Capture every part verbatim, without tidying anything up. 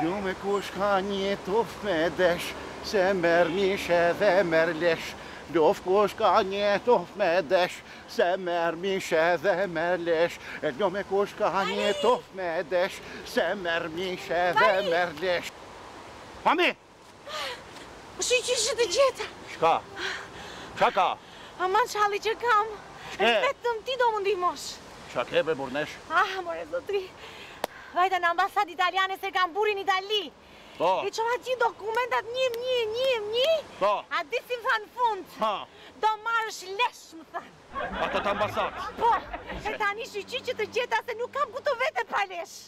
Jo me kush ka një tof me desh, se merr mishe dhe merr lesh. Lof kush ka një tof me desh, se merr mishe dhe merr lesh. E jo me kush ka një tof me desh, se merr mishe dhe merr lesh. Mami! U shi që ishë të gjeta. Shka? Qa ka? Aman qalli që kam. E vetëm ti do më ndihmosh. Qa ke be burnesh? Ah, more zotri. Vajta në ambasad italiane se kam burin Itali. Po. E qova ti dokumentat një, një, një, një. Po. A di si më thanë fund. Ha. Do marrësh lesh, më thanë. Ato të ambasad? Po. E tani shqy që të gjeta se nuk kam ku të vete pa lesh.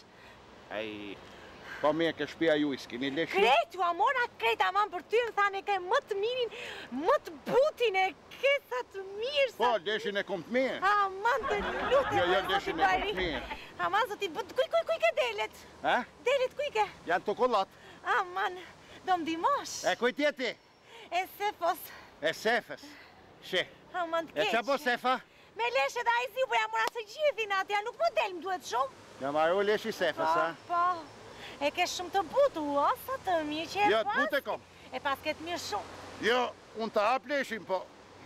Ej, po me ke shpia ju, s'kini lesh? Kretu, amora kretu, aman për ty më thanë e ke më të mirin, më të butin, e ke sa të mirë. Po, leshin e kom të mirë. Aman të lutë. Jo, jo, leshin e kom të mirë. Aman, zoti, kuj, kuj, kuj ke delet? Ha? Delet, kuj ke? Janë të kollat. Aman, do më dimosh. E kuj tjeti? E sefos. E sefës. She. Aman të keq. E qa po sefa? Me leshe dhe ajzi, po jam ura së gjithin atë, ja nuk më del më duhet shumë. Ja marru leshi sefës, ha? Po, e ke shumë të butu, o, sa të mirë që e pas. Jo, të butë e kom. E pas ketë mirë shumë. Jo, unë të hap leshin, po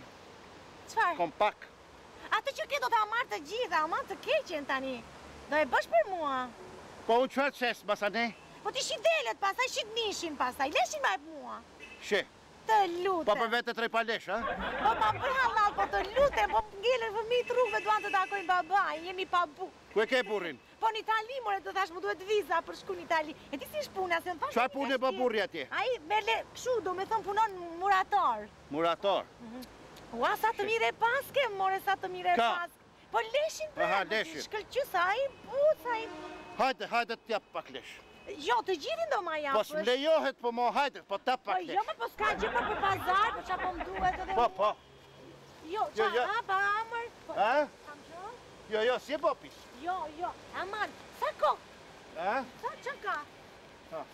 Qfar? kom pak. Atë që ke do të marrë të gjitha, aman të keqen tani. Do e bësh për mua. Po unë qëfar qes, basane? Po ti shit delet pasaj, shit nishin pasaj, leshin ma e mua. She. Të lutem. Po për vete trej pa lesh, ha? Po ma për halal, po të lutem, po ngelen fëmijët rrugëve duan të takojnë babaj, jemi pa bu. Ku e ke burin? Po në Itali, more, të thash, mu duhet viza për shku në Itali. E ti si shpuna, se më thash... Qa punë e bë burri atje? Ai, me le, këshu, do me thëmë punon murator. Murator? Ua, sa të mire paske, more, sa të mire Ka? paske. Po leshin për... Aha, leshin. Shkëllqys, a i put, a i... Hajde, hajde të tjap pak lesh. Jo, të gjithin do ma japësh. Po s'm lejohet, po mo hajde, po tap Po pak jo, lesh. me po s'ka gjë për për pazar, po qa po më duhet edhe... Po, po. Jo, Jo, qa, jo. ha, pa amër... po- Ha? Kam qo? Jo, jo, si e bopis. Jo, jo, aman, sa ko? Ha? Sa që ka? Ha.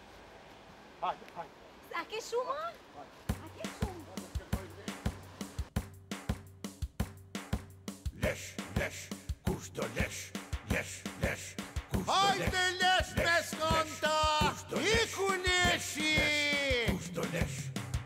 Hajde, hajde. A ke shumë? A ke shumë? Lesh, lesh, kush do lesh, lesh, lesh, kush do lesh. Hajde lesh me skonta, iku leshi! Kush do lesh.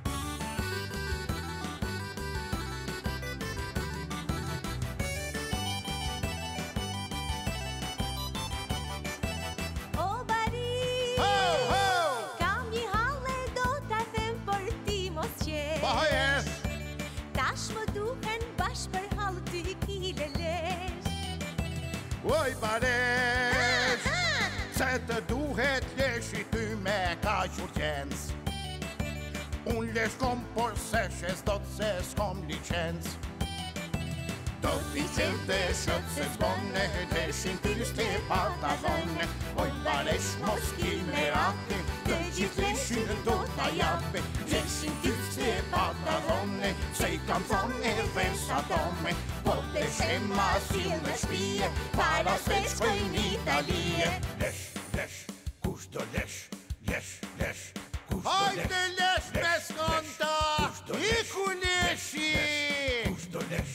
O bari, Ho, ho! kam një hale do t'a them për ti mos qe. Pa hajes! Tash më duhen bash për halë ty kile lesh. Oj baresh, se të duhet leshi ty me ka urgjens. Unë lesh kom, por se shes do të se s'kom licenc. Do t'i qete shët se s'bone, leshin ty s'te pata dhone. Oj baresh mos ki me rake, të gjithë leshin do t'a jape. Leshin ty s'te pata dhone, se i kam thonë e versa dome. Po të shema si me shpije, para se shkojnë Italie. Lesh, lesh, kush do lesh, lesh, lesh, kush do lesh. Hajde lesh me skonta, Kush do lesh? iku leshi! Kush do lesh.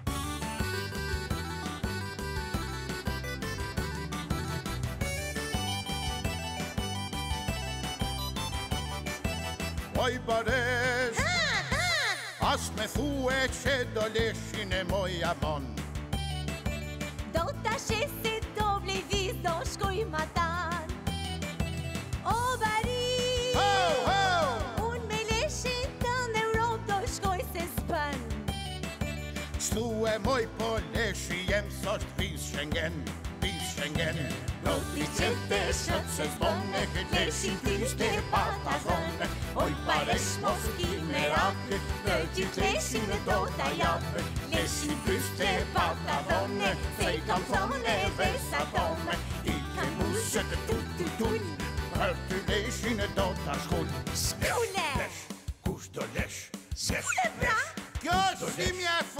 Oj baresh, as me thue që do leshin e moja mon. Do t'a shesi do vlej viz, do shkoj matan. O bari, Ho, ho! unë me leshin të në Europë do shkoj se s'bën. Shtu e moj po leshi jem sot viz Schengen, viz Schengen. Do t'i qete shët se zbone, leshin ty shte pata zone. Oj baresh mos ki me rake, të gjithë leshin do t'a jape. Leshin ty shte pata dhone, se i kam thonë e versa dome. I ke mushët tu tu tull, për ty leshin do t'a shkull. Shkule! Lesh, kush do lesh, lesh, Shkule pra! lesh. Kjo si mje